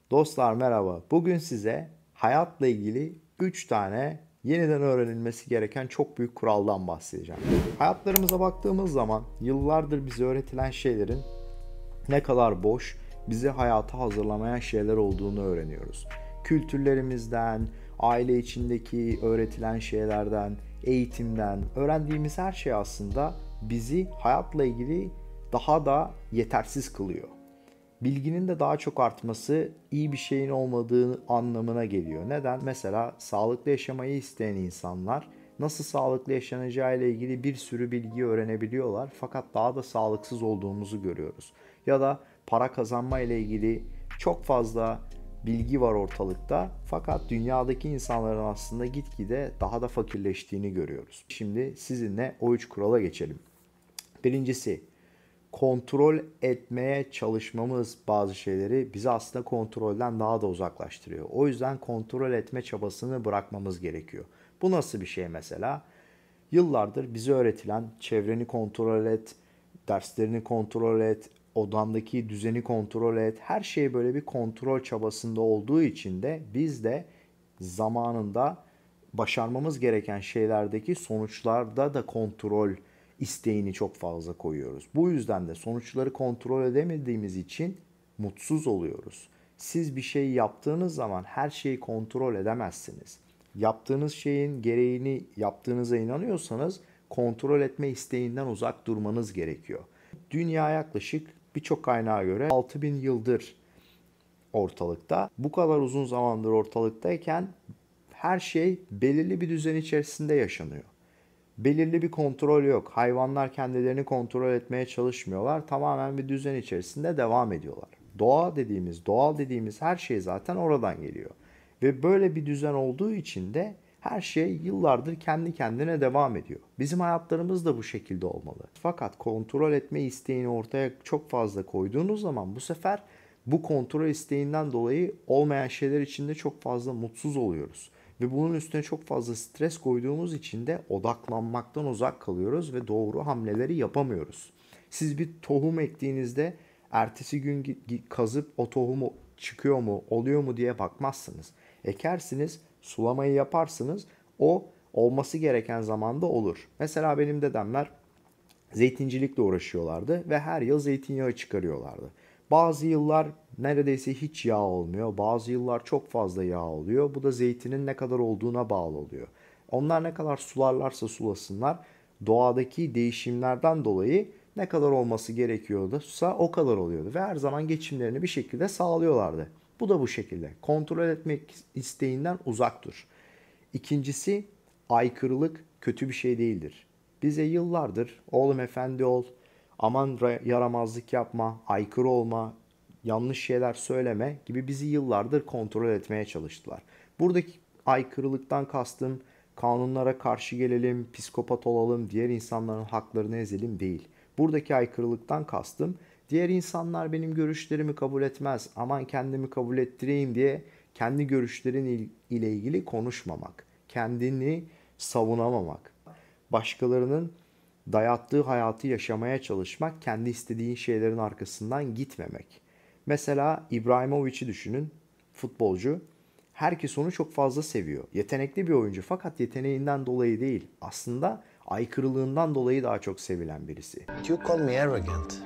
Dostlar merhaba. Bugün size hayatla ilgili 3 tane yeniden öğrenilmesi gereken çok büyük kuraldan bahsedeceğim. Hayatlarımıza baktığımız zaman yıllardır bize öğretilen şeylerin ne kadar boş, bizi hayata hazırlamayan şeyler olduğunu öğreniyoruz. Kültürlerimizden, aile içindeki öğretilen şeylerden, eğitimden, öğrendiğimiz her şey aslında bizi hayatla ilgili daha da yetersiz kılıyor. Bilginin de daha çok artması iyi bir şeyin olmadığı anlamına geliyor. Neden? Mesela sağlıklı yaşamayı isteyen insanlar nasıl sağlıklı yaşanacağı ile ilgili bir sürü bilgi öğrenebiliyorlar fakat daha da sağlıksız olduğumuzu görüyoruz. Ya da para kazanma ile ilgili çok fazla bilgi var ortalıkta fakat dünyadaki insanların aslında gitgide daha da fakirleştiğini görüyoruz. Şimdi sizinle o 3 kurala geçelim. Birincisi, kontrol etmeye çalışmamız bazı şeyleri bizi aslında kontrolden daha da uzaklaştırıyor. O yüzden kontrol etme çabasını bırakmamız gerekiyor. Bu nasıl bir şey mesela? Yıllardır bize öğretilen çevreni kontrol et, derslerini kontrol et, odandaki düzeni kontrol et. Her şey böyle bir kontrol çabasında olduğu için de biz de zamanında başarmamız gereken şeylerdeki sonuçlarda da kontrol isteğini çok fazla koyuyoruz. Bu yüzden de sonuçları kontrol edemediğimiz için mutsuz oluyoruz. Siz bir şey yaptığınız zaman her şeyi kontrol edemezsiniz. Yaptığınız şeyin gereğini yaptığınıza inanıyorsanız kontrol etme isteğinden uzak durmanız gerekiyor. Dünya yaklaşık birçok kaynağa göre 6000 yıldır ortalıkta. Bu kadar uzun zamandır ortalıktayken her şey belirli bir düzen içerisinde yaşanıyor. Belirli bir kontrol yok. Hayvanlar kendilerini kontrol etmeye çalışmıyorlar. Tamamen bir düzen içerisinde devam ediyorlar. Doğa dediğimiz, doğal dediğimiz her şey zaten oradan geliyor. Ve böyle bir düzen olduğu için de her şey yıllardır kendi kendine devam ediyor. Bizim hayatlarımız da bu şekilde olmalı. Fakat kontrol etme isteğini ortaya çok fazla koyduğunuz zaman bu sefer bu kontrol isteğinden dolayı olmayan şeyler içinde çok fazla mutsuz oluyoruz. Ve bunun üstüne çok fazla stres koyduğumuz için de odaklanmaktan uzak kalıyoruz ve doğru hamleleri yapamıyoruz. Siz bir tohum ektiğinizde ertesi gün kazıp o tohumu çıkıyor mu, oluyor mu diye bakmazsınız. Ekersiniz, sulamayı yaparsınız, o olması gereken zamanda olur. Mesela benim dedemler zeytincilikle uğraşıyorlardı ve her yıl zeytinyağı çıkarıyorlardı. Bazı yıllar neredeyse hiç yağ olmuyor. Bazı yıllar çok fazla yağ oluyor. Bu da zeytinin ne kadar olduğuna bağlı oluyor. Onlar ne kadar sularlarsa sulasınlar, doğadaki değişimlerden dolayı ne kadar olması gerekiyorsa o kadar oluyordu. Ve her zaman geçimlerini bir şekilde sağlıyorlardı. Bu da bu şekilde. Kontrol etmek isteğinden uzak dur. İkincisi, aykırılık kötü bir şey değildir. Bize yıllardır oğlum efendi ol, aman yaramazlık yapma, aykırı olma, yanlış şeyler söyleme gibi bizi yıllardır kontrol etmeye çalıştılar. Buradaki aykırılıktan kastım kanunlara karşı gelelim, psikopat olalım, diğer insanların haklarını ezelim değil. Buradaki aykırılıktan kastım diğer insanlar benim görüşlerimi kabul etmez, aman kendimi kabul ettireyim diye kendi görüşlerin ile ilgili konuşmamak, kendini savunamamak, başkalarının dayattığı hayatı yaşamaya çalışmak, kendi istediğin şeylerin arkasından gitmemek. Mesela İbrahimovic'i düşünün, futbolcu. Herkes onu çok fazla seviyor. Yetenekli bir oyuncu fakat yeteneğinden dolayı değil, aslında aykırılığından dolayı daha çok sevilen birisi. You call me arrogant,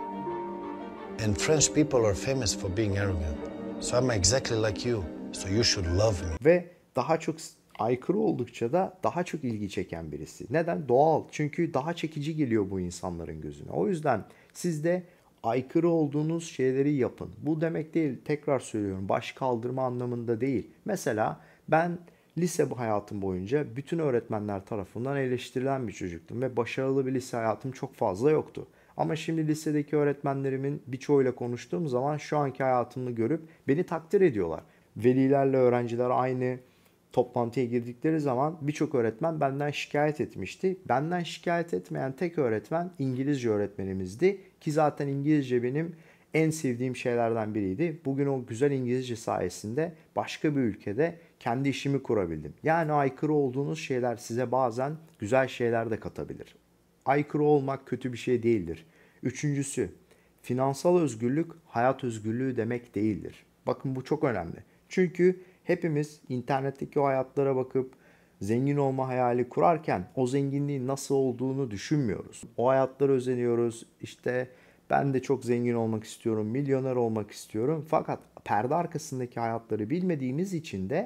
and French people are famous for being arrogant. So I'm exactly like you, so you should love me. Ve daha çok aykırı oldukça da daha çok ilgi çeken birisi. Neden? Doğal. Çünkü daha çekici geliyor bu insanların gözüne. O yüzden siz de aykırı olduğunuz şeyleri yapın. Bu demek değil, tekrar söylüyorum, baş kaldırma anlamında değil. Mesela ben lise hayatım boyunca bütün öğretmenler tarafından eleştirilen bir çocuktum ve başarılı bir lise hayatım çok fazla yoktu. Ama şimdi lisedeki öğretmenlerimin birçoğuyla konuştuğum zaman şu anki hayatımı görüp beni takdir ediyorlar. Velilerle öğrenciler aynı toplantıya girdikleri zaman birçok öğretmen benden şikayet etmişti. Benden şikayet etmeyen tek öğretmen İngilizce öğretmenimizdi ki zaten İngilizce benim en sevdiğim şeylerden biriydi. Bugün o güzel İngilizce sayesinde başka bir ülkede kendi işimi kurabildim. Yani aykırı olduğunuz şeyler size bazen güzel şeyler de katabilir. Aykırı olmak kötü bir şey değildir. Üçüncüsü, finansal özgürlük hayat özgürlüğü demek değildir. Bakın bu çok önemli. Çünkü hepimiz internetteki o hayatlara bakıp zengin olma hayali kurarken o zenginliğin nasıl olduğunu düşünmüyoruz. O hayatlara özeniyoruz. İşte ben de çok zengin olmak istiyorum, milyoner olmak istiyorum. Fakat perde arkasındaki hayatları bilmediğimiz için de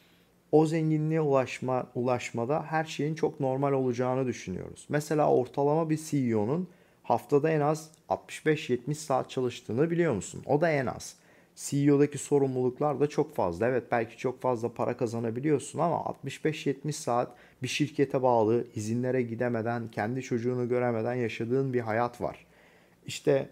o zenginliğe ulaşmada her şeyin çok normal olacağını düşünüyoruz. Mesela ortalama bir CEO'nun haftada en az 65-70 saat çalıştığını biliyor musun? O da en az. CEO'daki sorumluluklar da çok fazla. Evet, belki çok fazla para kazanabiliyorsun ama 65-70 saat bir şirkete bağlı, izinlere gidemeden, kendi çocuğunu göremeden yaşadığın bir hayat var. İşte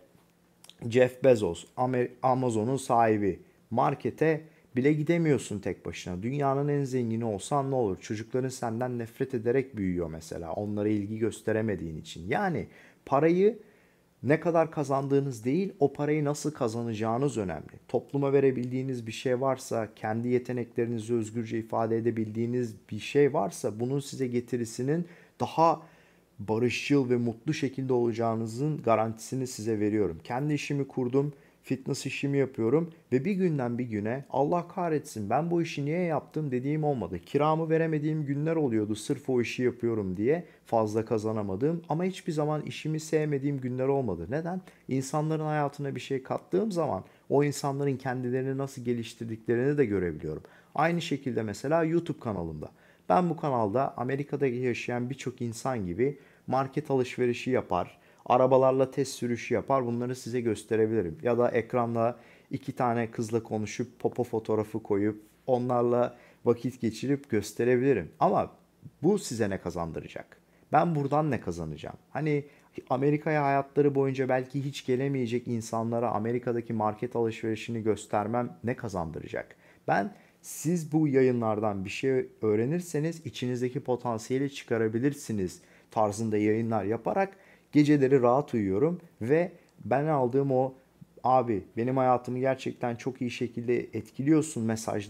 Jeff Bezos, Amazon'un sahibi. Markete bile gidemiyorsun tek başına. Dünyanın en zengini olsan ne olur? Çocukların senden nefret ederek büyüyor mesela. Onlara ilgi gösteremediğin için. Yani parayı ne kadar kazandığınız değil, o parayı nasıl kazanacağınız önemli. Topluma verebildiğiniz bir şey varsa, kendi yeteneklerinizi özgürce ifade edebildiğiniz bir şey varsa, bunun size getirisinin daha barışçıl ve mutlu şekilde olacağınızın garantisini size veriyorum. Kendi işimi kurdum, fitness işimi yapıyorum ve bir günden bir güne Allah kahretsin ben bu işi niye yaptım dediğim olmadı. Kiramı veremediğim günler oluyordu sırf o işi yapıyorum diye fazla kazanamadığım ama hiçbir zaman işimi sevmediğim günler olmadı. Neden? İnsanların hayatına bir şey kattığım zaman o insanların kendilerini nasıl geliştirdiklerini de görebiliyorum. Aynı şekilde mesela YouTube kanalımda. Ben bu kanalda Amerika'da yaşayan birçok insan gibi market alışverişi yapar, arabalarla test sürüşü yapar. Bunları size gösterebilirim. Ya da ekranda iki tane kızla konuşup popo fotoğrafı koyup onlarla vakit geçirip gösterebilirim. Ama bu size ne kazandıracak? Ben buradan ne kazanacağım? Hani Amerika'ya hayatları boyunca belki hiç gelemeyecek insanlara Amerika'daki market alışverişini göstermem ne kazandıracak? Ben siz bu yayınlardan bir şey öğrenirseniz içinizdeki potansiyeli çıkarabilirsiniz tarzında yayınlar yaparak geceleri rahat uyuyorum ve ben aldığım o abi benim hayatımı gerçekten çok iyi şekilde etkiliyorsun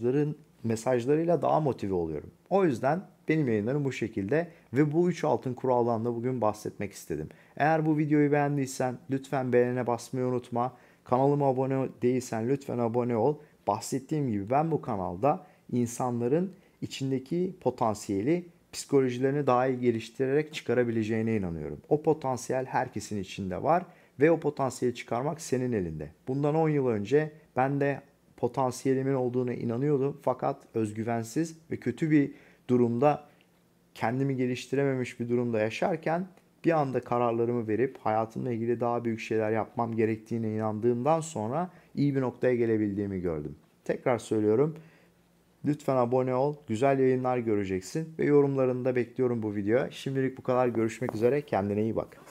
mesajlarıyla daha motive oluyorum. O yüzden benim yayınlarım bu şekilde ve bu 3 altın kuraldan da bugün bahsetmek istedim. Eğer bu videoyu beğendiysen lütfen beğene basmayı unutma. Kanalıma abone değilsen lütfen abone ol. Bahsettiğim gibi ben bu kanalda insanların içindeki potansiyeli psikolojilerini daha iyi geliştirerek çıkarabileceğine inanıyorum. O potansiyel herkesin içinde var ve o potansiyeli çıkarmak senin elinde. Bundan 10 yıl önce ben de potansiyelimin olduğuna inanıyordum fakat özgüvensiz ve kötü bir durumda kendimi geliştirememiş bir durumda yaşarken bir anda kararlarımı verip hayatımla ilgili daha büyük şeyler yapmam gerektiğine inandığımdan sonra iyi bir noktaya gelebildiğimi gördüm. Tekrar söylüyorum. Lütfen abone ol. Güzel yayınlar göreceksin ve yorumlarını da bekliyorum bu videoya. Şimdilik bu kadar. Görüşmek üzere. Kendine iyi bak.